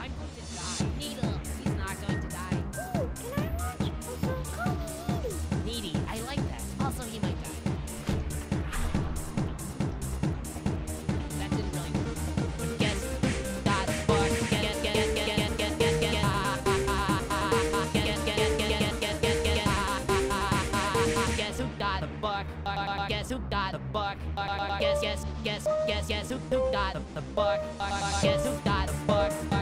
I'm going to die. Needle. He's not going to die. Ooh, can I watch? Also, call me Needy. Needy. I like that. Also, he might die. That didn't really work. But guess who got the book? Guess who got the book? Guess who got the book? Guess who got the book? Guess who got the book?